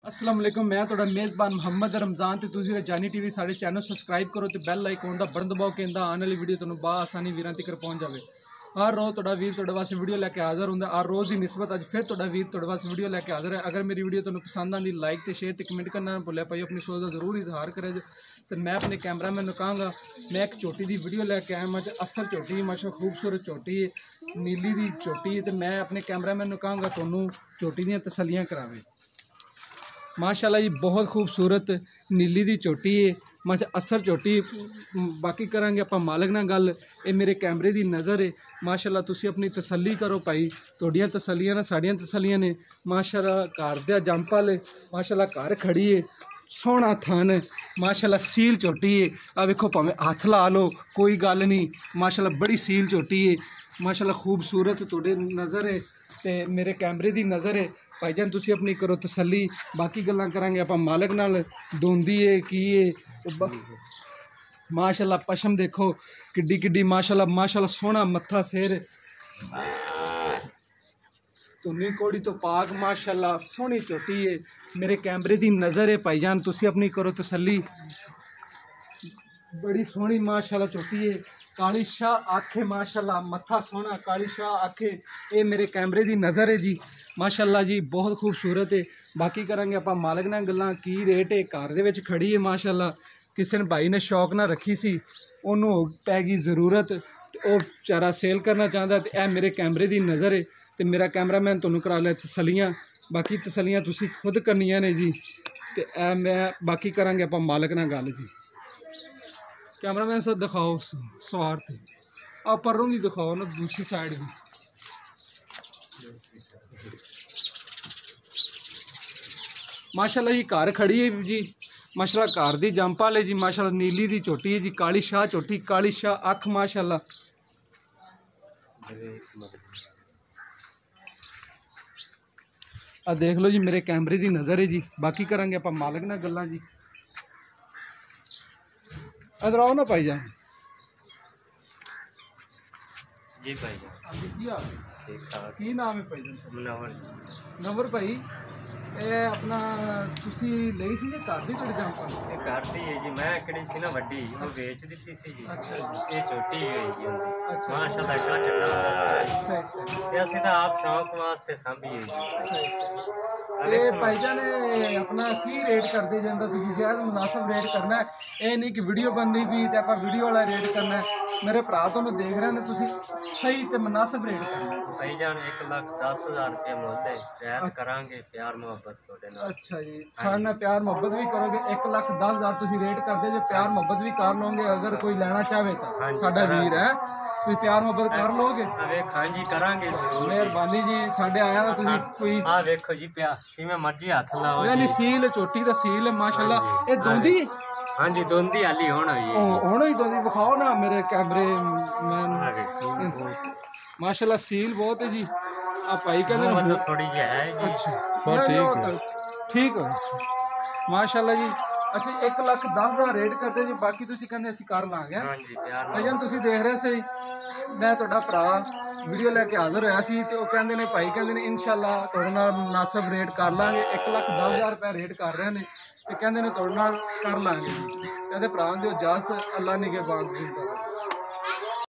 अस्सलाम वालेकुम, मैं थोड़ा मेज़बान मुहम्मद रमज़ान तो तुसीं जानी टीवी साढ़े चैनल सबसक्राइब करो तो बैल आइकॉन दा बटन दबाओ कि आने वाली वीडियो तुहानूं आसानी वीरां तक पहुँच जाए। हर रोज़ थोड़ा वीर थोड़े वास्ते वीडियो लैके हाज़र होंदा। हर रोज़ की निस्बत अज फिर थोड़ा वीर थोड़े वास्ते वीडियो लैके हाज़र है। अगर मेरी वीडियो तुहानूं पसंद आती लाइक तो शेयर तो कमेंट करना भुल्या भाई, अपनी सोच का जरूर इजहार करे। तो मैं अपने कैमरामैन कहूँगा, मैं एक चोटी की वीडियो लैके आया मैं असल चोटी माशा खूबसूरत चोटी नीली की चोटी। तो मैं अपने कैमरामैन कहूँगा तुहानूं चोटी दी तसल्लियां करावे। माशाल्लाह जी बहुत खूबसूरत नीली दी चोटी है माशा असर चोटी। बाकी करांगे आप मालक नाल गल, ये मेरे कैमरे की नज़र है। माशाल्लाह तुसी अपनी तसल्ली करो भाई, तुहाडियां तसल्लियां ना साड़ियां तसल्लियां ने। माशाल्लाह घर दा जंपल है, माशाल्लाह घर खड़ी है, सोहना थन है, माशाल्लाह सील चोटी है। आ वेखो भावें हथ ला लो कोई गल नहीं, माशाल्लाह बड़ी सील चोटी है। माशाल्लाह खूबसूरत तुहाडे नज़र है ते मेरे कैमरे की नज़र है। भाईजान तुसी अपनी करो तसल्ली, बाकी गल्लां करांगे आप मालक नाल। दोंदी है की है माशाल्लाह, पशम देखो किड्डी किड्डी माशाल्लाह, माशाल्लाह सोहना मत्था सिर तुन्नी कोड़ी तो पाक माशाल्लाह सोहनी चोटी है। मेरे कैमरे की नज़र है भाईजान, तुसी अपनी करो तसल्ली। बड़ी सोहनी माशाल्लाह चोटी है, काली शाह आखे माशाल्लाह, मत्था सोहना काली शाह आखे। ये मेरे कैमरे की नज़र है जी, माशाल्लाह जी बहुत खूबसूरत है। बाकी करांगे आप मालक नाल गल्लां की रेट है। घर दे विच खड़ी है माशाल्लाह, किसी ने भाई ने शौक ना रखी सी, उन्होंने पै गई ज़रूरत तो वह बेचारा सेल करना चाहता। तो यह मेरे कैमरे की नज़र है। तो मेरा कैमरामैन तुहानूं करा लिया तसल्लियां, बाकी तसल्लियां तुसीं खुद करनियां ने जी। तो मैं बाकी करांगे आप मालक नाल गल जी। कैमरामैन सर दिखाओ स्वार्थ आप परों की दिखाओ ना, दूसरी साइड भी। माशाल्लाह जी घर खड़ी है जी, माशाल्लाह घर दी जंपाल है जी। माशाल्लाह नीली दी चोटी है जी, काली शाह चोटी, काली शाह अख माशाल्लाह। आ देख लो जी मेरे कैमरे की नज़र है जी। बाकी करांगे आप मालक नाल गल्लां जी। इधर आओ ना भाईजान जी भाईजान, की नाम है भाईजान? मुनव्वर नंबर भाई ये अपना तुसी ਲਈ ਸੀ ਜਾਂ ਘਰ ਦੀ ਤੁਹਾਡੀ ਜੰਪਲ? ये करती है जी। मैं कड़ी सी ना वड्डी वो बेच दी सी जी। अच्छा जी, ये छोटी है जी उनकी। अच्छा माशाल्लाह इतना चंगा होता सही सही है। ऐसे तो आप शौक वास्ते सांभी है जी। सही सही। ये भाईजान अपना की रेट करते जाता, तुसी शायद मुनासिब रेट करना है। ये नहीं कि वीडियो बननी भी तो आप वीडियो वाला रेट करना है। मेरे भरा तुहानूं देख रहे हैं, तुसी सही तो मुनासिब रेट करना है। भाईजान 1,10,000 रुपये मुद्दे रियायत करांगे, प्यार मोहब्बत थोड़े नाल। अच्छा जी, साढ़े नाल प्यार मोहब्बत भी करोगे। 1,10,000 तुसी रेट करते जो प्यार मोहब्बत भी कर लोगे। अगर कोई लेना चाहे तो साडा वीर है, तुसी प्यार मोहब्बत कर लोगे। हाँ जी करांगे जरूर। मेहरबानी जी, साडे आया तो तुसी कोई हाँ देखो जी प्यार किवें मर्जी हाथ लाओ यानी जी। सील चोटी दा सील है माशाल्लाह। ये दोंदी हाँ जी दोंदी हाली होना ही हुण ही दोंदी दिखाओ ना मेरे कैमरे मैन। माशाल्लाह सील बहुत है जी। आप भाई कहते हैं मतलब थोड़ी जी है जी। अच्छा ठीक है माशाल्लाह जी। अच्छा 1,10,000 रेट करते जी, बाकी तुसी कहंदे असीं कर लांगे। हाँ जी प्यार भाईजान तुसी देख रहे सही, मैं तुहाडा भरा वीडियो लैके हाज़र होया सी ते ओह कहंदे ने भाई कहंदे ने इंशाअल्लाह तुहाडे नाल मुनासिब रेट कर लांगे। 1,10,000 रुपये रेट कर रहे हैं ते कहंदे ने तुहाडे नाल कर लांगे। कहंदे भरा दी इजाजत, अल्लाह निगहबान जिंदा।